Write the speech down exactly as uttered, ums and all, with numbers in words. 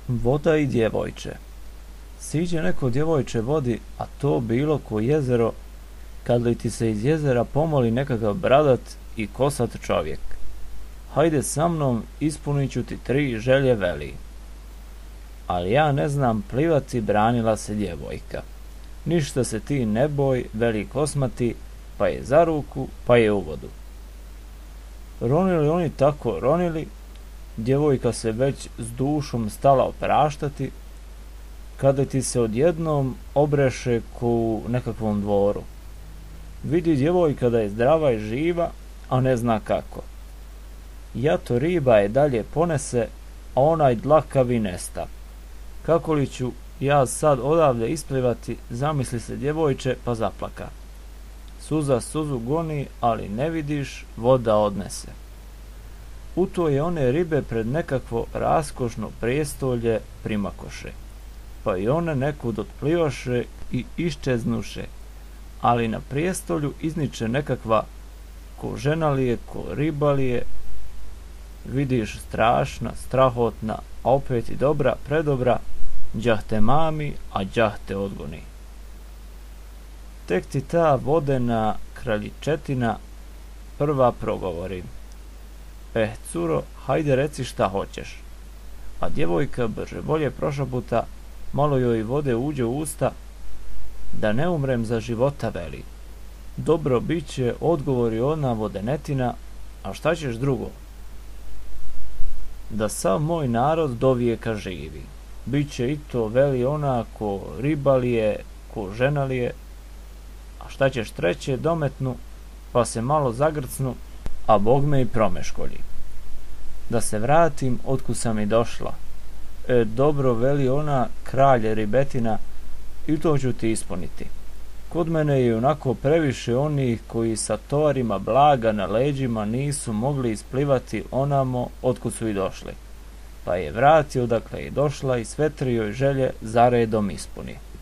Voda i djevojče. Siđe neko djevojče vodi, a to bilo ko jezero, kad li ti se iz jezera pomoli nekakav bradat i kosat čovjek. Hajde sa mnom, ispunit ću ti tri želje, veli. Ali ja ne znam plivati, branila se djevojka. Ništa se ti ne boj, veli kosmati, pa je za ruku, pa je u vodu. Ronili oni tako ronili, djevojka se već s dušom stala opraštati, kada ti se odjednom obreše ko u nekakvom dvoru. Vidi djevojka da je zdrava i živa, a ne zna kako. Jato riba je dalje ponese, a onaj dlakavi nesta. Kako li ću ja sad odavde isplivati, zamisli se djevojče, pa zaplaka. Suza suzu goni, ali ne vidiš, voda odnese. U to je one ribe pred nekakvo raskošno prijestolje primakoše, pa i one nekud otplivaše i iščeznuše, ali na prijestolju izniče nekakva ko žena li je, ko riba li je, vidiš strašna, strahotna, a opet i dobra, predobra, đah te mami, a đah te odgoni. Tek ti ta vodena kraljičetina prva progovori. Eh, curo, hajde reci šta hoćeš. A djevojka brže bolje prošaputa, malo joj vode uđe u usta, da ne umrem za života, veli. Dobro biće, odgovori ona vodenetina, a šta ćeš drugo? Da sav moj narod do vijeka živi. Biće i to, veli ona, ko riba li je, ko žena li je, a šta ćeš treće, dometnu, pa se malo zagrcnu, a Bog me i promeškolji. Da se vratim otkud sam i došla. E, dobro, veli ona, kralje ribetina, i to ću ti ispuniti. Kod mene je onako previše onih koji sa tovarima blaga na leđima nisu mogli isplivati onamo otkud su i došli. Pa je vratio odakle je došla i sve tri joj želje zaredom ispuni.